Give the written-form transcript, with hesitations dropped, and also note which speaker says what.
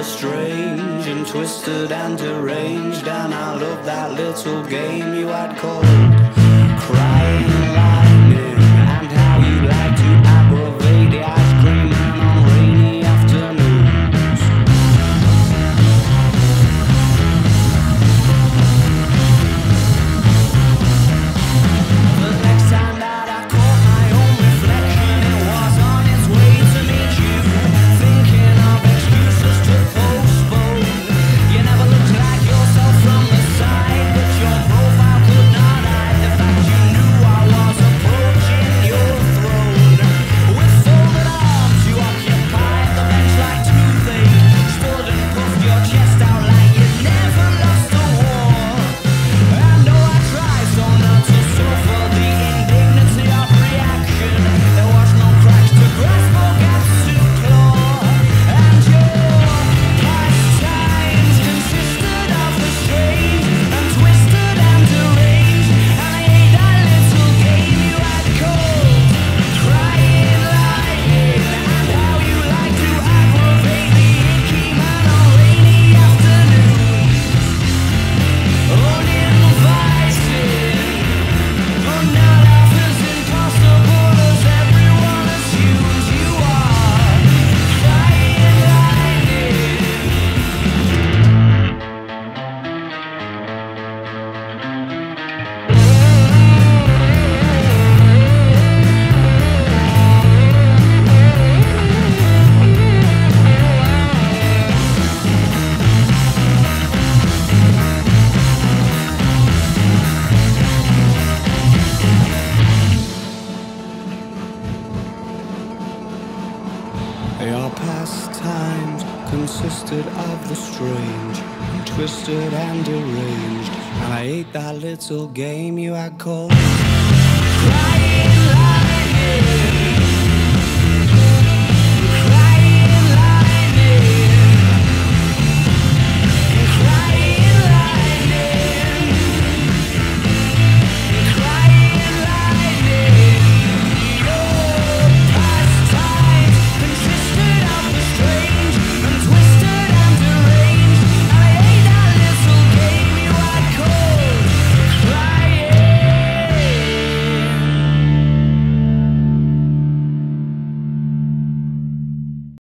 Speaker 1: strange and twisted and deranged. And I love that little game you had called Crying Lightning, and how you like to aggravate the ice cream man on rainy afternoons. The next time that I caught my own reflection, it was on its way to meet you, thinking of excuses to postpone. You never looked like yourself from the side, but your profile could not hide the fact you knew I was approaching your throne. With folded arms you occupied the bench like toothache, stood and puffed your chest out like you'd never lost a war. I know I tried so not to suffer the indignity of reaction. There was no cracks to grasp or gaps to claw, and your pastimes consisted of the strange and twisted and deranged. And I hate that little game you had called Crying Lightning, and how you like to aggravate the icky man on rainy afternoons. Uninvited, but not half as impossible as everyone assumes you are. Crying lightning. Your pastimes consisted of the strange and twisted and deranged, and I ate that little game you had called